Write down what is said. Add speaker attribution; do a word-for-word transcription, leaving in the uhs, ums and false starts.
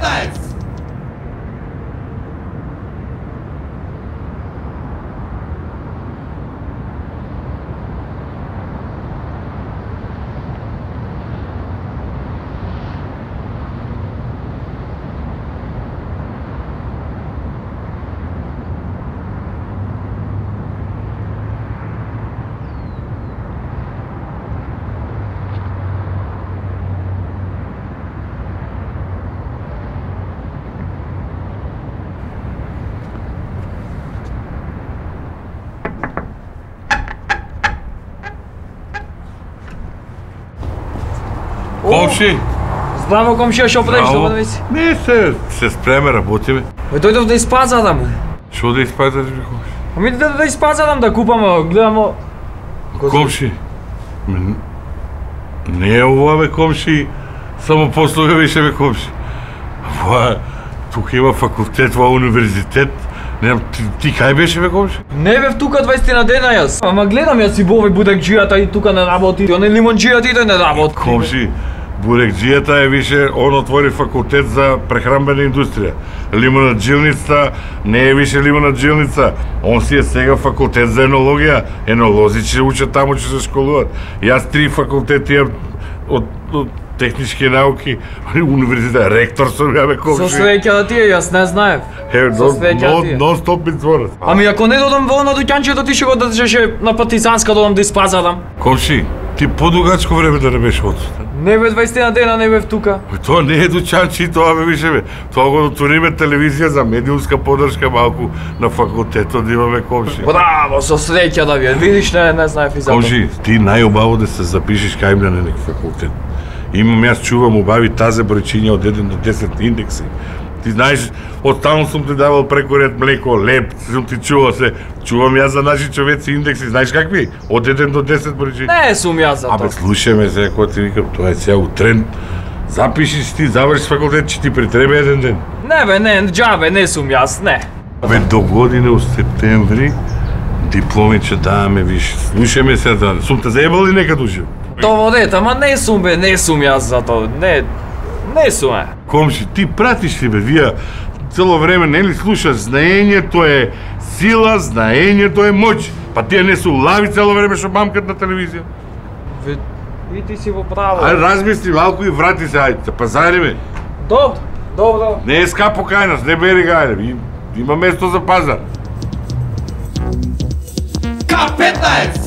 Speaker 1: петнаест!
Speaker 2: Комши!
Speaker 3: Здраво, комшија, што правиш, добар вечер?
Speaker 2: Не се, се спреме, работиме.
Speaker 3: Бе, дојдов да испазадам.
Speaker 2: Што да испазадаш, бе, комши?
Speaker 3: Ами да, да испазадам, да купам, гледамо...
Speaker 2: Комши, м, не е ова, бе, комши, само послуга више, бе, комши. Ова, тука има факултет, ова универзитет. Не знам, ти, ти кај беше, бе, комши?
Speaker 3: Не бев тука дваесет на дена јас. Ама гледам јас и бове будекџијата и тука не работи. Оне лимонџијата и тој не работи.
Speaker 2: Комши, бурекџијата е више, он отвори факултет за прехранбена индустрија. Лимонаджилница не е више лимонаджилница. Он си е сега факултет за енологија. Енолози ќе учат таму, ќе се школуват. Јас три факултети имам од, од технички науки, универзитет, ректор сум ја, бе, комши.
Speaker 3: Со среќа да тие, јас не знаев.
Speaker 2: Е,
Speaker 3: Со среќа да тие.
Speaker 2: нон стоп ми зборат.
Speaker 3: Ами ако не додам во оно дуќанчето, ти ќе го држеше на Партизанска, додам да испазадам.
Speaker 2: Комши, ти подугачко време да не беше отсутен.
Speaker 3: Не бе дваесет на дена, не бев тука.
Speaker 2: Тоа не е дуќанче, тоа бе више, бе. Тоа го отвориме телевизија за медиумска поддршка малку на факултетот да имаме, комши.
Speaker 3: Браво, со среќа да ви. Видиш, не, не знаев и за тоа.
Speaker 2: Комши, ти најубаво да се запишеш кај мене на некој факултет. Имам, јас чувам, убави тазе бројчиња од еден до десет индекси. Ти знаеш, останал сум ти давал преку ред млеко, леп, сум ти чувал се. Чувам јас за наши човеци индекси, знаеш какви? Од еден до десет бројчиња.
Speaker 3: Не сум јас за тоа.
Speaker 2: Абе, слушај ме сега, кога ти викам, тоа е сега у тренд. Запиши си ти, завршиш факултет, ќе ти притребе еден ден.
Speaker 3: Не бе, не, џабе, не сум јас, не.
Speaker 2: Абе, до година у септември дипломи ќе даваме, виш. Слушај ме сега, сум те заебал ли нека души?
Speaker 3: Тоа дете, ама не сум бе, не сум јас за тоа, не, не сум е.
Speaker 2: Комши, ти пратиш ли бе, вие цело време нели слушаш, знаењето е сила, знаењето е моќ. Па тие не се улави цело време што мамкат на телевизија.
Speaker 3: Ве, и ти си во право.
Speaker 2: Ај размисли малку и врати се, ајде, се пазари ме.
Speaker 3: Добро, добро.
Speaker 2: Не е скапо кај нас, не бери гајде, има место за пазар.
Speaker 1: К петнаест!